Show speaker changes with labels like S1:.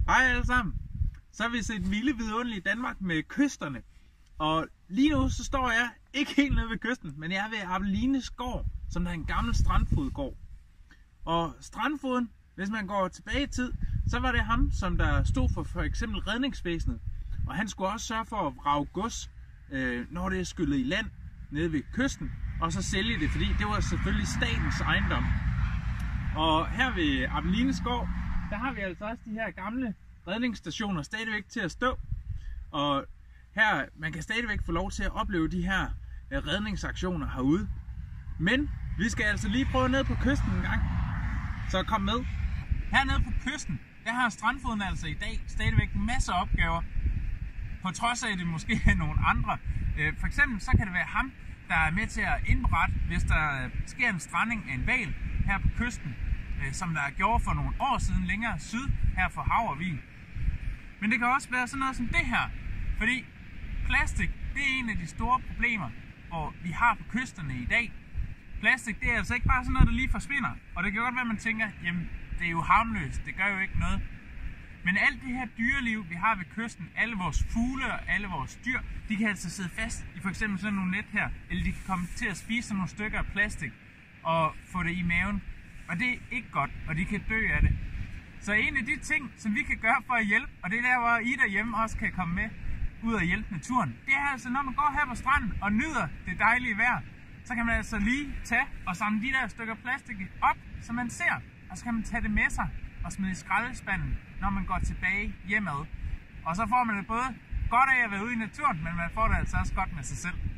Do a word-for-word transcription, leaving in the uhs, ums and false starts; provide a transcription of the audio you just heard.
S1: Hej alle sammen. Så har vi set vilde vidunderlige Danmark med kysterne. Og lige nu så står jeg ikke helt nede ved kysten, men jeg er ved Appelines gård, som der er en gammel strandfodgård. Og strandfoden, hvis man går tilbage i tid, så var det ham, som der stod for for eksempel redningsvæsenet. Og han skulle også sørge for at vrage gods, øh, når det er skyllet i land nede ved kysten, og så sælge det, fordi det var selvfølgelig statens ejendom. Og her ved Appelines gård, der har vi altså også de her gamle redningsstationer stadigvæk til at stå. Og her, man kan stadigvæk få lov til at opleve de her redningsaktioner herude. Men vi skal altså lige prøve ned på kysten en gang. Så kom med. Hernede på kysten, der har strandfoden altså i dag stadigvæk masser af opgaver. På trods af, at det måske er nogle andre. For eksempel så kan det være ham, der er med til at indberette, hvis der sker en stranding af en hval her på kysten, som der gjorde for nogle år siden længere syd her for Havrevig. Men det kan også være sådan noget som det her, fordi plastik, det er en af de store problemer, hvor vi har på kysterne i dag. Plastik, det er altså ikke bare sådan noget, der lige forsvinder, og det kan godt være, at man tænker, jamen det er jo harmløst, det gør jo ikke noget. Men alt det her dyreliv, vi har ved kysten, alle vores fugle og alle vores dyr, de kan altså sidde fast i for eksempel sådan nogle net her, eller de kan komme til at spise sådan nogle stykker af plastik og få det i maven. Og det er ikke godt, og de kan dø af det. Så en af de ting, som vi kan gøre for at hjælpe, og det er der, hvor I derhjemme også kan komme med ud og hjælpe naturen, det er altså, når man går her på stranden og nyder det dejlige vejr, så kan man altså lige tage og samle de der stykker plastik op, som man ser, og så kan man tage det med sig og smide i skraldespanden, når man går tilbage hjemad. Og så får man det både godt af at være ude i naturen, men man får det altså også godt med sig selv.